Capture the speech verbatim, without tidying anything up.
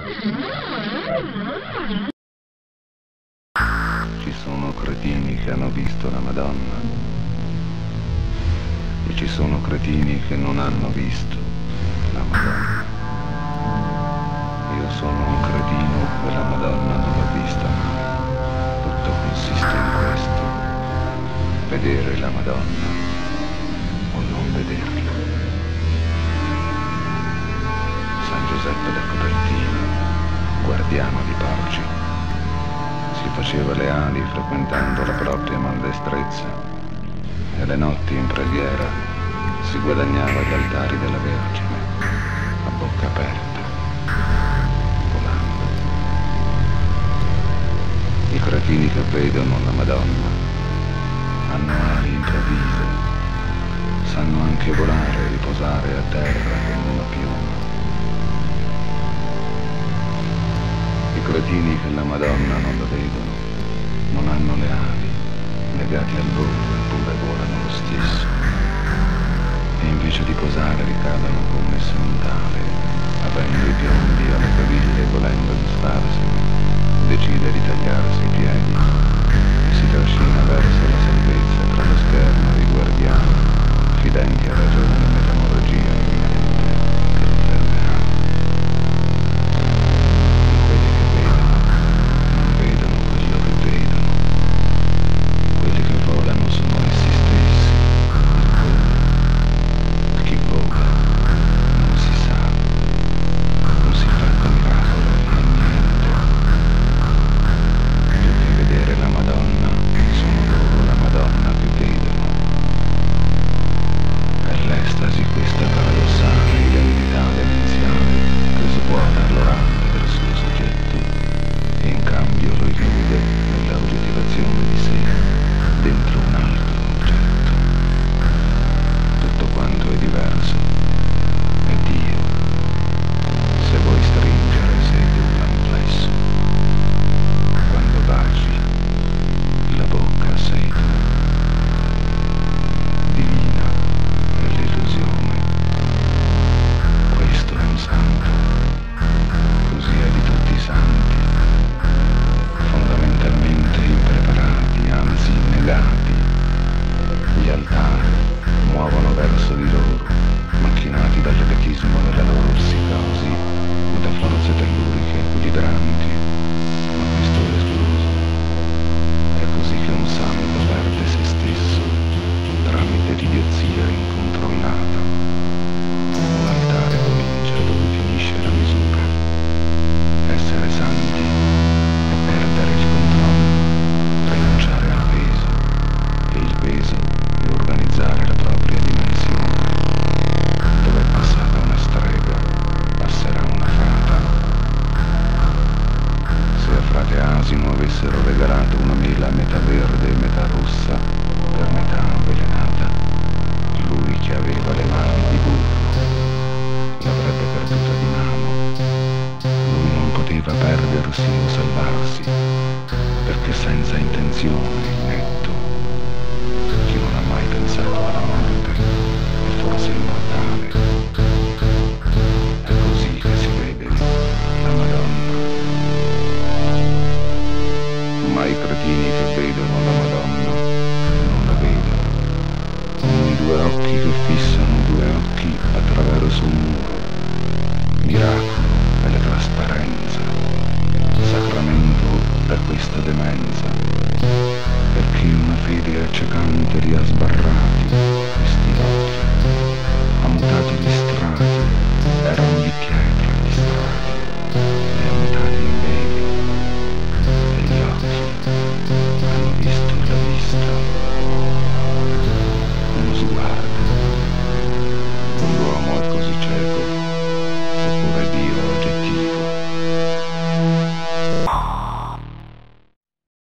Ci sono cretini che hanno visto la Madonna e ci sono cretini che non hanno visto la Madonna. Io sono un cretino e la Madonna non l'ho vista mai. Tutto consiste in questo: vedere la Madonna o non vederla. San Giuseppe da Copertino, guardiano di porci, si faceva le ali frequentando la propria maldestrezza e le notti in preghiera si guadagnava gli altari della Vergine a bocca aperta, volando. I cretini che vedono la Madonna hanno ali improvvise, sanno anche volare e riposare a terra come una piuma. I cretini che la Madonna non la vedono non hanno le ali, legati al volo eppure volano lo stesso, e invece di posare ricadono come se ondavano.